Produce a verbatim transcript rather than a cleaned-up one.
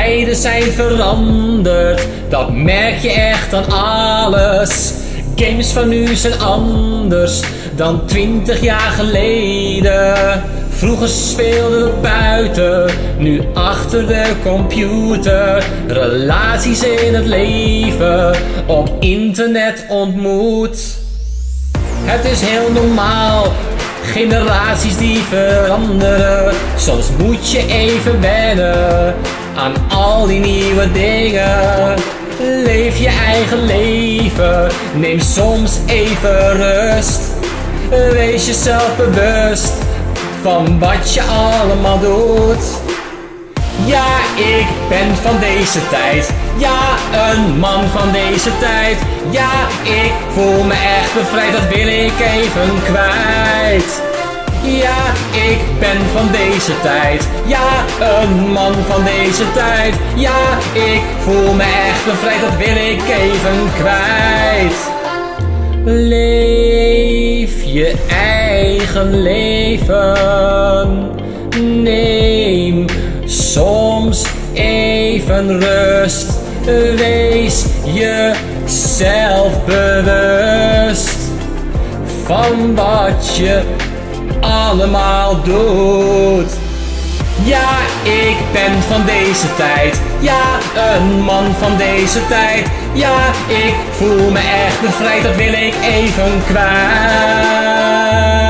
Tijden zijn veranderd, dat merk je echt aan alles. Games van nu zijn anders dan twintig jaar geleden. Vroeger speelden we buiten, nu achter de computer. Relaties in het leven, op internet ontmoet. Het is heel normaal, generaties die veranderen. Soms moet je even wennen aan al die nieuwe dingen. Leef je eigen leven, neem soms even rust. Wees jezelf bewust van wat je allemaal doet. Ja, ik ben van deze tijd. Ja, een man van deze tijd. Ja, ik voel me echt bevrijd, dat wil ik even kwijt. Ja, ik ben van deze tijd. Ja, een man van deze tijd. Ja, ik voel me echt bevrijd, dat wil ik even kwijt. Leef je eigen leven. Neem soms even rust. Wees jezelf bewust van wat je allemaal doet. Ja, ik ben van deze tijd. Ja, een man van deze tijd. Ja, ik voel me echt bevrijd, dat wil ik even kwijt.